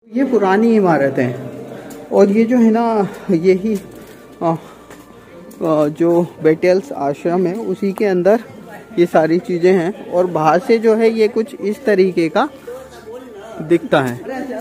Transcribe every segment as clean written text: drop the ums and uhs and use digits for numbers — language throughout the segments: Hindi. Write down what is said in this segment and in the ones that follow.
ये पुरानी इमारत है और ये जो है ना यही जो बेटेल्स आश्रम है उसी के अंदर ये सारी चीज़ें हैं और बाहर से जो है ये कुछ इस तरीके का दिखता है।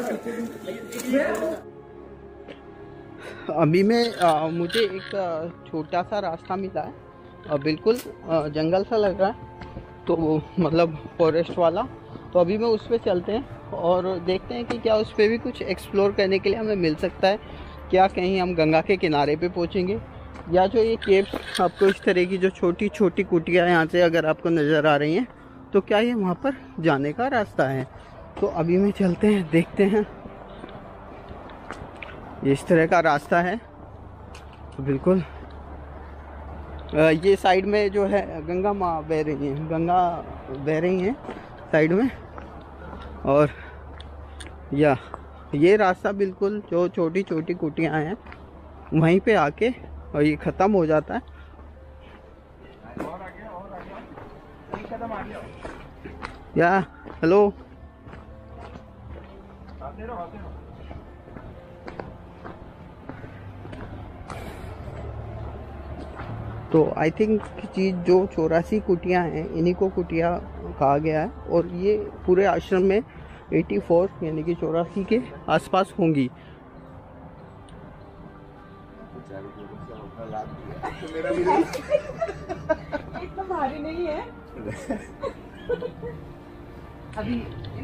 अभी मैं मुझे एक छोटा सा रास्ता मिला है, बिल्कुल जंगल सा लग रहा है, तो मतलब फॉरेस्ट वाला। तो अभी मैं उस पर चलते हैं और देखते हैं कि क्या उस पर भी कुछ एक्सप्लोर करने के लिए हमें मिल सकता है। क्या कहीं हम गंगा के किनारे पे पहुंचेंगे, या जो ये केव्स आपको इस तरह की जो छोटी छोटी कुटियाँ यहाँ से अगर आपको नज़र आ रही हैं, तो क्या ये वहाँ पर जाने का रास्ता है। तो अभी में चलते हैं, देखते हैं। इस तरह का रास्ता है, तो बिल्कुल ये साइड में जो है गंगा माँ बह रही हैं, गंगा बह रही हैं साइड में। और या ये रास्ता बिल्कुल जो छोटी छोटी कुटियाँ हैं वहीं पे आके और ये ख़त्म हो जाता है। या हेलो, तो आई थिंक चीज़ जो 84 कुटियाँ हैं इन्हीं को कुटिया कहा गया है और ये पूरे आश्रम में 84 यानी कि 84 के आसपास होंगी। इतना भारी नहीं है अभी।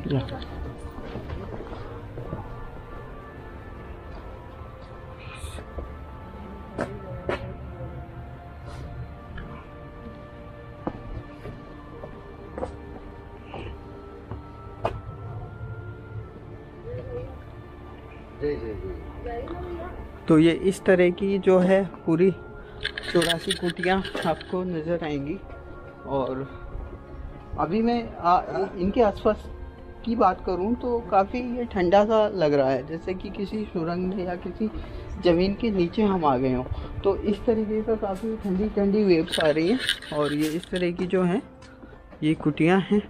तो ये इस तरह की जो है पूरी 84 कुटियाँ आपको नज़र आएंगी। और अभी मैं इनके आसपास की बात करूं तो काफ़ी ये ठंडा सा लग रहा है, जैसे कि किसी सुरंग में या किसी ज़मीन के नीचे हम आ गए हों। तो इस तरीके का काफ़ी ठंडी ठंडी वेव्स आ रही हैं और ये इस तरह की जो हैं ये कुटियाँ हैं।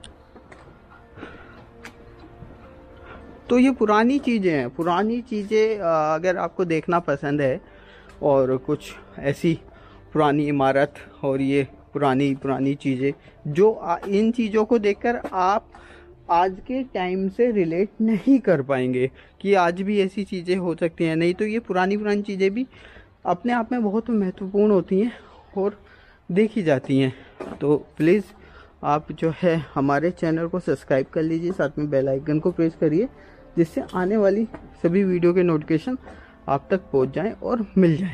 तो ये पुरानी चीज़ें हैं, पुरानी चीज़ें अगर आपको देखना पसंद है और कुछ ऐसी पुरानी इमारत और ये पुरानी पुरानी चीज़ें जो इन चीज़ों को देखकर आप आज के टाइम से रिलेट नहीं कर पाएंगे कि आज भी ऐसी चीज़ें हो सकती हैं। नहीं तो ये पुरानी पुरानी चीज़ें भी अपने आप में बहुत महत्वपूर्ण होती हैं और देखी जाती हैं। तो प्लीज़ आप जो है हमारे चैनल को सब्सक्राइब कर लीजिए, साथ में बेल आइकन को प्रेस करिए, जिससे आने वाली सभी वीडियो के नोटिफिकेशन आप तक पहुंच जाएं और मिल जाएं।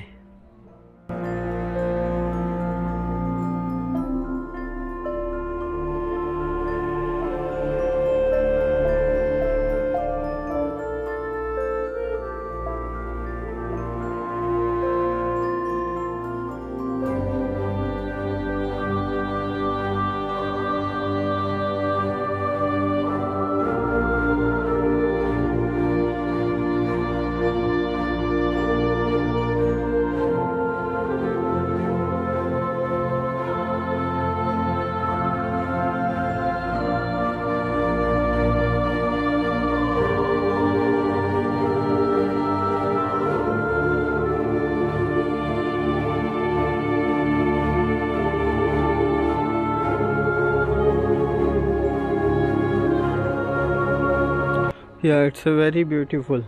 Yeah, it's a very beautiful.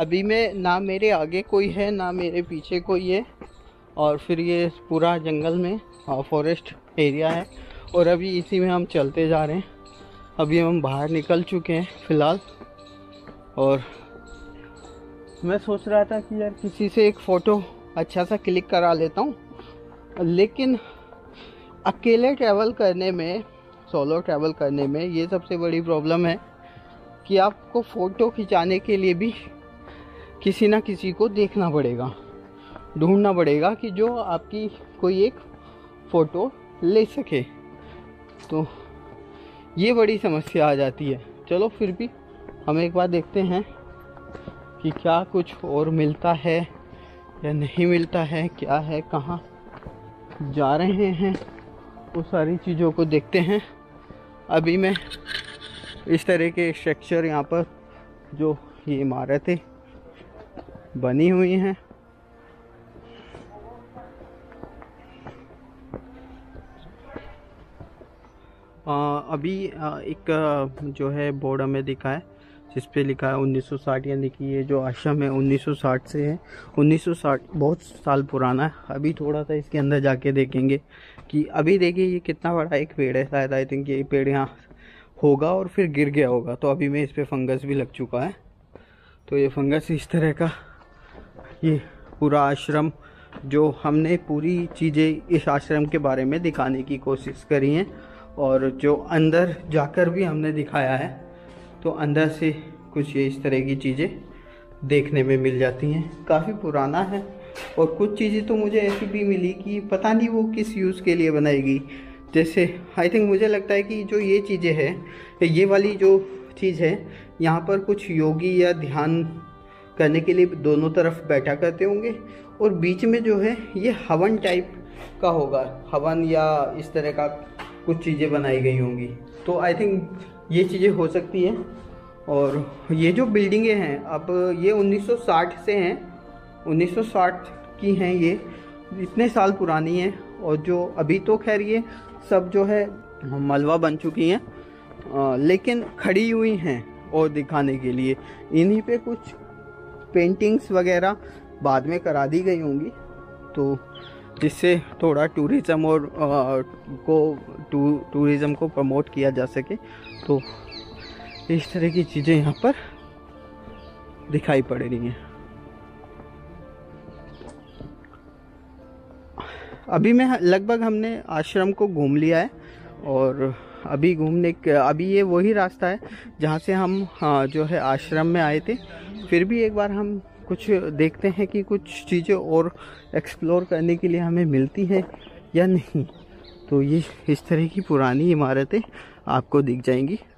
अभी मैं ना मेरे आगे कोई है ना मेरे पीछे कोई है, और फिर ये पूरा जंगल में फॉरेस्ट एरिया है, और अभी इसी में हम चलते जा रहे हैं। अभी हम बाहर निकल चुके हैं फ़िलहाल, और मैं सोच रहा था कि यार किसी से एक फ़ोटो अच्छा सा क्लिक करा लेता हूँ, लेकिन अकेले ट्रैवल करने में, सोलो ट्रैवल करने में ये सबसे बड़ी प्रॉब्लम है कि आपको फ़ोटो खिंचाने के लिए भी किसी ना किसी को देखना पड़ेगा, ढूंढना पड़ेगा कि जो आपकी कोई एक फ़ोटो ले सके। तो ये बड़ी समस्या आ जाती है। चलो फिर भी हम एक बार देखते हैं कि क्या कुछ और मिलता है या नहीं मिलता है, क्या है, कहाँ जा रहे हैं, वो सारी चीज़ों को देखते हैं। अभी मैं इस तरह के स्ट्रक्चर यहाँ पर जो ये इमारतें बनी हुई हैं, अभी एक जो है बोर्ड हमें दिखा है जिस पे लिखा है 1960, यानी कि ये जो आश्रम है 1960 से है। 1960 बहुत साल पुराना है। अभी थोड़ा सा इसके अंदर जाके देखेंगे कि अभी देखिए ये कितना बड़ा एक पेड़ है। शायद आई थिंक ये पेड़ यहाँ होगा और फिर गिर गया होगा, तो अभी में इस पे फंगस भी लग चुका है। तो ये फंगस इस तरह का, ये पूरा आश्रम जो हमने पूरी चीज़ें इस आश्रम के बारे में दिखाने की कोशिश करी हैं, और जो अंदर जाकर भी हमने दिखाया है, तो अंदर से कुछ ये इस तरह की चीज़ें देखने में मिल जाती हैं। काफ़ी पुराना है, और कुछ चीज़ें तो मुझे ऐसी भी मिली कि पता नहीं वो किस यूज़ के लिए बनाई गई। जैसे आई थिंक मुझे लगता है कि जो ये चीज़ें हैं, ये वाली जो चीज़ है, यहाँ पर कुछ योगी या ध्यान करने के लिए दोनों तरफ बैठा करते होंगे, और बीच में जो है ये हवन टाइप का होगा, हवन या इस तरह का कुछ चीज़ें बनाई गई होंगी। तो आई थिंक ये चीज़ें हो सकती हैं। और ये जो बिल्डिंगें हैं, अब ये 1960 से हैं, 1960 की हैं, ये इतने साल पुरानी हैं। और जो अभी तो खैर ये सब जो है मलबा बन चुकी हैं, लेकिन खड़ी हुई हैं और दिखाने के लिए। इन्हीं पे कुछ पेंटिंग्स वगैरह बाद में करा दी गई होंगी, तो जिससे थोड़ा टूरिज़्म और टूरिज़्म को प्रमोट किया जा सके। तो इस तरह की चीज़ें यहाँ पर दिखाई पड़ रही हैं। अभी मैं लगभग हमने आश्रम को घूम लिया है, और अभी ये वही रास्ता है जहाँ से हम जो है आश्रम में आए थे। फिर भी एक बार हम कुछ देखते हैं कि कुछ चीज़ें और एक्सप्लोर करने के लिए हमें मिलती है या नहीं। तो ये इस तरह की पुरानी इमारतें आपको दिख जाएंगी।